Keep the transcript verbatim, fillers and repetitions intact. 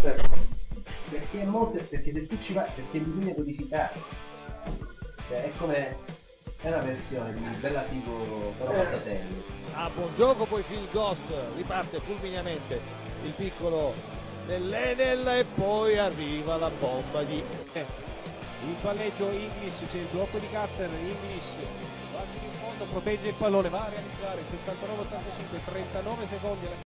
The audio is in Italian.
Perché è molto, perché se tu ci vai, perché bisogna codificare. Cioè, è come, è una versione di Bella Figo però fatta serio. A buon gioco poi Phil Goss riparte fulmineamente il piccolo dell'Enel e poi arriva la bomba di il palleggio Inglis, c'è il blocco di Carter. Inglis va fino in fondo, protegge il pallone, va a realizzare settantanove ottantacinque, trentanove secondi.